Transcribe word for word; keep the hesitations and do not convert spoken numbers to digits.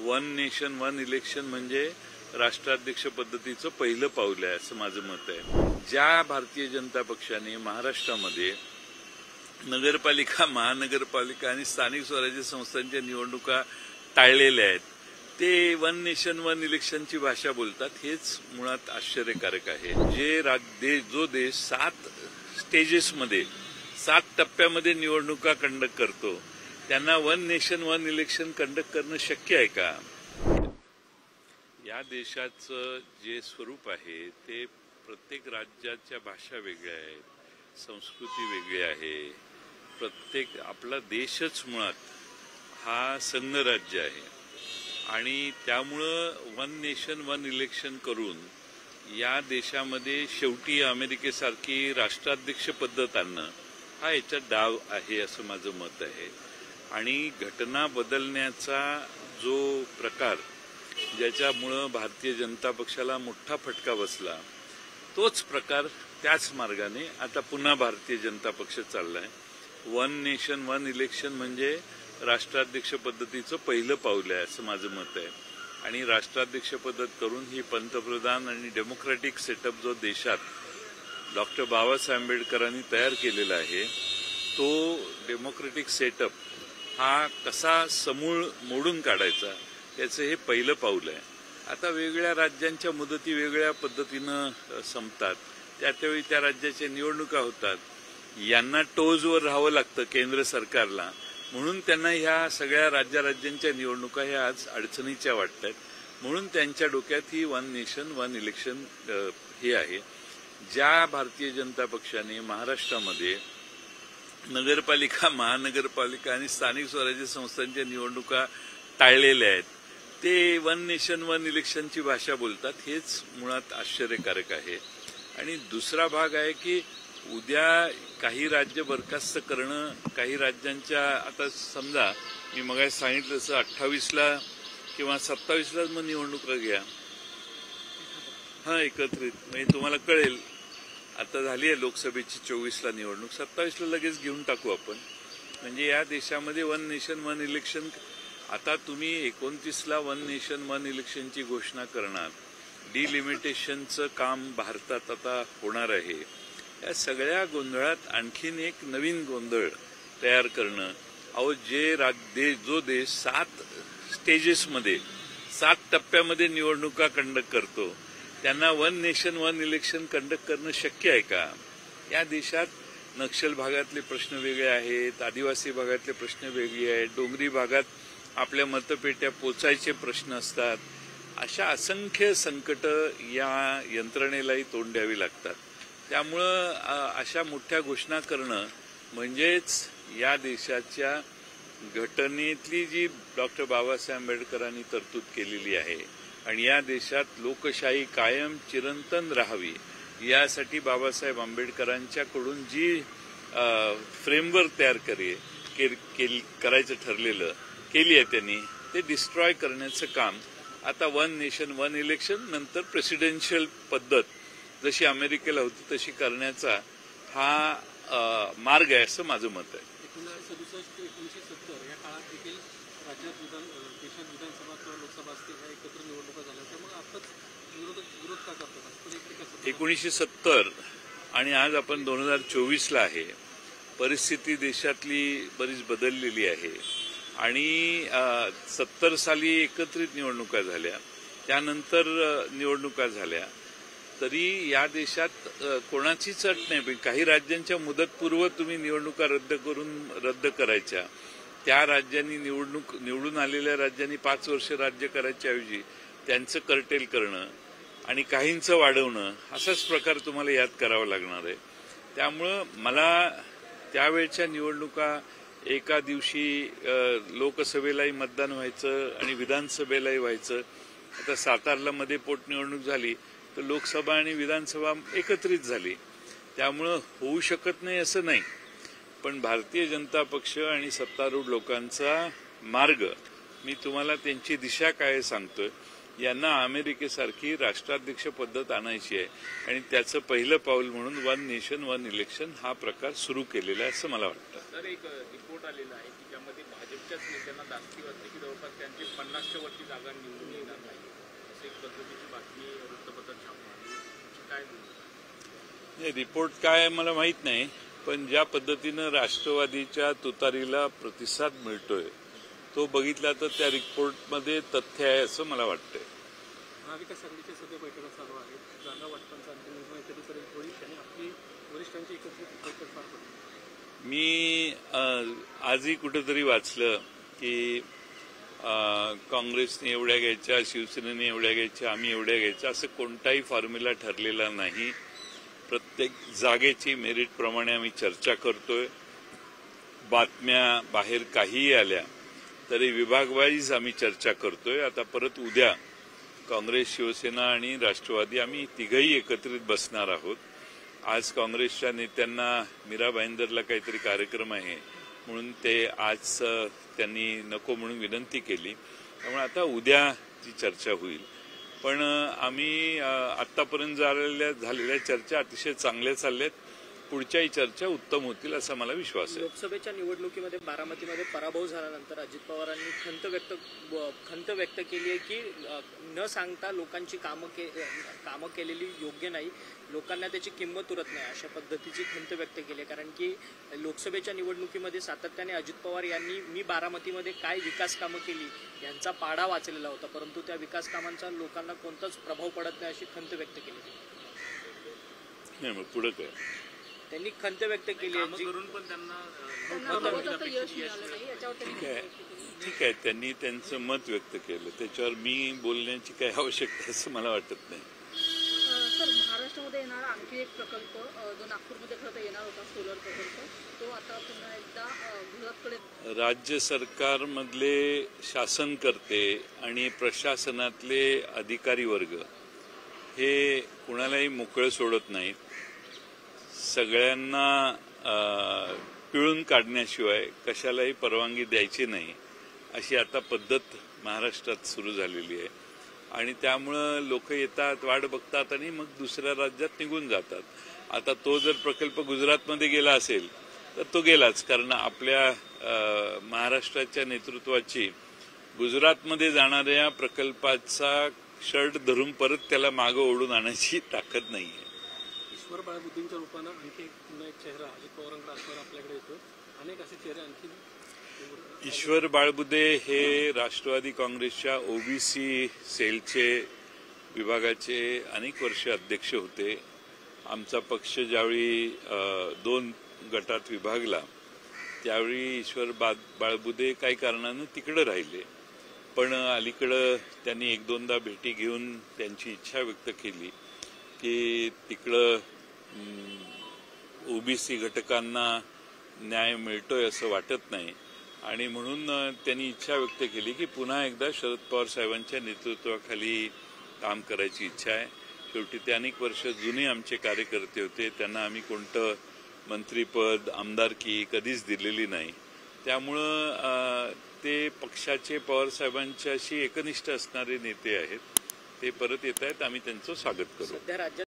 One nation one election म्हणजे राष्ट्राध्यक्ष पद्धतीचं पहिलं पाऊल आहे असं माझं मत आहे। ज्या भारतीय जनता पक्षाने महाराष्ट्रामध्ये नगरपालिका, महानगरपालिका आणि स्थानिक स्वराज्य संस्थांच्या निवडणुका टाळलेल्या आहेत, ते वन नेशन वन इलेक्शनची भाषा बोलतात, हेच मुळात आश्चर्यकारक आहे। जे राज्य जो देश सात स्टेजेसमध्ये सात टप्प्यामध्ये निवडणुका कंडक्ट करतो, त्यांना one nation one election conduct करणं शक्य आहे का? या देशाचं जे स्वरूप आहे ते प्रत्येक राज्याच्या भाषा वेगळ्या आहेत, संस्कृती वेगळी आहे। प्रत्येक आपला देशच मुळात हा संघराज्य आहे आणि त्यामुळं वन नेशन वन इलेक्शन करून या देशामध्ये शेवटी अमेरिकेसारखी राष्ट्राध्यक्ष पद्धत आणणं हा याचा डाव आहे असं माझं मत आहे। आणि घटना बदलण्याचा जो प्रकार ज्याच्यामुळं भारतीय जनता पक्षाला मोठा फटका बसला, तोच प्रकार त्याच मार्गाने आता पुन्हा भारतीय जनता पक्ष चाललाय। वन नेशन वन इलेक्शन म्हणजे राष्ट्राध्यक्ष पद्धतीचं पहिलं पाऊल आहे असं माझं मत आहे। आणि राष्ट्राध्यक्ष पद्धत करून ही पंतप्रधान आणि डेमोक्रेटिक सेटअप जो देशात डॉक्टर बाबासाहेब आंबेडकरांनी तयार केलेला आहे, तो डेमोक्रेटिक सेटअप हा कसा समूळ मोडून काढायचा त्याचं हे पहिलं पाऊल आहे। आता वेगवेगळ्या राज्यांच्या मुदती वेगळ्या पद्धतीनं संपतात, त्या त्यावेळी त्या राज्याच्या निवडणुका होतात। यांना टोजवर राहावं लागतं केंद्र सरकारला, म्हणून त्यांना ह्या सगळ्या राज्य राज्यांच्या निवडणुका ह्या आज अडचणीच्या वाटतात। म्हणून त्यांच्या डोक्यात ही वन नेशन वन इलेक्शन हे आहे। ज्या भारतीय जनता पक्षाने महाराष्ट्रामध्ये नगरपालिका, महानगरपालिका आणि स्थानिक स्वराज्य संस्थांच्या निवडणुका टाळलेल्या आहेत, ते वन नेशन वन इलेक्शनची भाषा बोलतात, हेच मुळात आश्चर्यकारक आहे। आणि दुसरा भाग आहे की उद्या काही राज्य बरखास्त करणं, काही राज्यांच्या, आता समजा मी मगाशी सांगितलं तसं अठ्ठावीसला किंवा सत्तावीसला मग निवडणुका घ्या, हा एकत्रित, म्हणजे तुम्हाला कळेल। आता झाली आहे लोकसभेची चोवीसला निवडणूक, सत्तावीसला लगेच घेऊन टाकू आपण। म्हणजे या देशामध्ये वन नेशन वन इलेक्शन, आता तुम्ही एकोणतीसला वन नेशन वन इलेक्शनची घोषणा करणार, डिलिमिटेशनचं काम भारतात आता होणार आहे। या सगळ्या गोंधळात आणखीन एक नवीन गोंधळ तयार करणं, अहो जे राज्य जो देश सात स्टेजेसमध्ये सात टप्प्यामध्ये निवडणुका कंडक्ट करतो, त्यांना one nation one election conduct करणं शक्य आहे का? या देशात नक्षल भागातले प्रश्न वेगळे आहेत, आदिवासी भागातले प्रश्न वेगळे आहेत, डोंगरी भागात आपल्या मतपेट्या पोचायचे प्रश्न असतात। अशा असंख्य संकट या यंत्रणेलाही तोंड द्यावी लागतात। त्यामुळं अशा मोठ्या घोषणा करणं म्हणजेच या देशाच्या घटनेतली जी डॉक्टर बाबासाहेब आंबेडकरांनी तरतूद केलेली आहे आणि या देशात लोकशाही कायम चिरंतन राहावी यासाठी बाबासाहेब आंबेडकरांच्याकडून जी फ्रेमवर्क तयार करे करायचं ठरलेलं केली आहे त्यांनी, ते डिस्ट्रॉय करण्याचं काम आता वन नेशन वन इलेक्शन नंतर प्रेसिडेन्शियल पद्धत जशी अमेरिकेला होती तशी करण्याचा हा मार्ग आहे असं माझं मत आहे। सदुसष्ट एकोणीसशे सत्तर या काळात देखील राज्यात विधान देशात विधानसभा किंवा लोकसभा असतील ह्या एकत्र निवडणुका झाल्या, त्यामुळे आताच विरोध विरोध का करतात? एकोणीसशे सत्तर आणि आज आपण दोन हजार चोवीसला आहे, परिस्थिती देशातली बरीच बदललेली आहे। आणि सत्तर साली एकत्रित निवडणुका झाल्या, त्यानंतर निवडणुका झाल्या, तरी या देशात कोणाचीच अट नाही। काही राज्यांच्या मुदतपूर्व तुम्ही निवडणुका रद्द करून रद्द करायच्या, त्या राज्यांनी निवडणूक निवडून आलेल्या राज्यांनी पाच वर्ष राज्य करायच्या ऐवजी त्यांचं कर्टेल करणं आणि काहींचं वाढवणं, असाच प्रकार तुम्हाला याद करावा लागणार आहे। त्यामुळं मला त्यावेळच्या निवडणुका एका दिवशी लोकसभेलाही मतदान व्हायचं आणि विधानसभेलाही व्हायचं। आता सातारला मध्ये पोटनिवडणूक झाली तर लोकसभा आणि विधानसभा एकत्रित झाली, त्यामुळं होऊ शकत नाही असं नाही। पण भारतीय जनता पक्ष आणि सत्तारूढ लोकांचा मार्ग, मी तुम्हाला त्यांची दिशा काय सांगतोय, यांना अमेरिकेसारखी राष्ट्राध्यक्ष पद्धत आणायची आहे आणि त्याचं पहिलं पाऊल म्हणून वन नेशन वन इलेक्शन हा प्रकार सुरू केलेला आहे असं मला वाटतं। सर, एक रिपोर्ट आलेला आहे की ज्यामध्ये भाजप काँग्रेसच्याच नेत्यांना धास्ती वाटते की जवळपास त्यांची पन्नासच्या वरती जागा निवडून येणार नाही, असं एक पद्धतीची बातमी वृत्तपत्रात छापून आली. काय नाही, रिपोर्ट काय मला माहित नाही, पण ज्या पद्धतीनं राष्ट्रवादीच्या तुतारीला प्रतिसाद मिळतोय तो बघितला तर त्या रिपोर्टमध्ये तथ्य आहे असं मला वाटतंय. महाविकास आघाडीच्या सध्या बैठका चालू आहेत. जागा वाटपांचा अंतिम निर्णय कधीपर्यंत होईल आणि आपली वरिष्ठांची एकत्रित बैठक पार पडली. मी अं, आजही कुठेतरी वाचलं की अं, काँग्रेसने एवढ्या घ्यायच्या, शिवसेनेने एवढ्या घ्यायच्या, आम्ही एवढ्या घ्यायच्या, असं कोणताही फॉर्म्युला ठरलेला नाही. प्रत्येक जागेची मेरिटप्रमाणे आम्ही चर्चा करतोय. बातम्या बाहेर काहीही आल्या तरी विभागवाईज आम्ही चर्चा करतोय. आता परत उद्या काँग्रेस, शिवसेना आणि राष्ट्रवादी आम्ही तिघही एकत्रित बसणार आहोत. आज काँग्रेसच्या नेत्यांना मीरा भाईंदरला काहीतरी कार्यक्रम आहे म्हणून ते आज त्यांनी नको म्हणून विनंती केली, त्यामुळे आता उद्या ती चर्चा होईल. पण आम्ही आतापर्यंत झालेल्या झालेल्या चर्चा अतिशय चांगल्या चालल्यात. पुढच्याही चर्चा उत्तम होतील असा मला विश्वास आहे. लोकसभेच्या निवडणुकीमध्ये बारामतीमध्ये पराभव झाल्यानंतर अजित पवारांनी खंत व्यक्त खंत व्यक्त केली आहे की न सांगता लोकांची कामं के कामं केलेली योग्य नाही, लोकांना त्याची किंमत उरत नाही, अशा पद्धतीची खंत व्यक्त केली आहे. कारण की लोकसभेच्या निवडणुकीमध्ये सातत्याने अजित पवार यांनी मी बारामतीमध्ये काय विकास कामं केली यांचा पाढा वाचलेला होता, परंतु त्या विकास कामांचा लोकांना कोणताच प्रभाव पडत नाही अशी खंत व्यक्त केली. नाही, मग पुढे काय त्यांनी खंत व्यक्त केली आहे. करून पण त्यांना ठीक आहे ठीक आहे त्यांनी त्यांचं मत व्यक्त केलं, त्याच्यावर मी बोलण्याची काही आवश्यकता असं मला वाटत नाही. सर, महाराष्ट्रामध्ये येणारा आणखी एक प्रकल्प जो नागपूरमध्ये खरं तर येणार होता, सोलर प्रकल्प, तो आता पुन्हा एकदा गुजरातकडे. राज्य सरकारमधले शासनकर्ते आणि प्रशासनातले अधिकारी वर्ग हे कुणालाही मोकळं सोडत नाहीत. सगळ्यांना पिळून काढण्याशिवाय कशालाही परवानगी द्यायची नाही अशी आता पद्धत महाराष्ट्रात सुरू झालेली आहे आणि त्यामुळं लोक येतात, वाट बघतात आणि मग दुसऱ्या राज्यात निघून जातात. आता तो जर प्रकल्प गुजरातमध्ये गेला असेल तर तो गेलाच, कारण आपल्या महाराष्ट्राच्या नेतृत्वाची गुजरातमध्ये जाणाऱ्या प्रकल्पाचा शर्ट धरून परत त्याला मागं ओढून आणायची ताकद नाही आहे. ईश्वर बाळबुद्धींच्या रूपानं आणखी एक पुन्हा एक चेहरा अजित पवारांचा आश्वर आपल्याकडे येतो. अनेक असे चेहरे आणखी. ईश्वर बाळबुद्धे हे राष्ट्रवादी काँग्रेसच्या ओबीसी सेलचे विभागाचे अनेक वर्ष अध्यक्ष होते. आमचा पक्ष ज्यावेळी दोन गटात विभागला त्यावेळी ईश्वर बाळबुद्धे काही कारणानं तिकडं राहिले, पण अलीकडं त्यांनी एक दोनदा भेटी घेऊन त्यांची इच्छा व्यक्त केली की तिकडं ओबीसी घटकांना न्याय मिळतोय असं वाटत नाही आणि म्हणून त्यांनी इच्छा व्यक्त केली की पुन्हा एकदा शरद पवार साहेबांच्या नेतृत्वाखाली काम करायची इच्छा आहे. शेवटी ते अनेक वर्ष जुने आमचे कार्यकर्ते होते, त्यांना आम्ही कोणतं मंत्रीपद, आमदारकी कधीच दिलेली नाही. त्यामुळं ते पक्षाचे पवार साहेबांच्याशी एकनिष्ठ असणारे नेते आहेत. ते परत येत आहेत, आम्ही त्यांचं स्वागत करू. सध्या राज्यात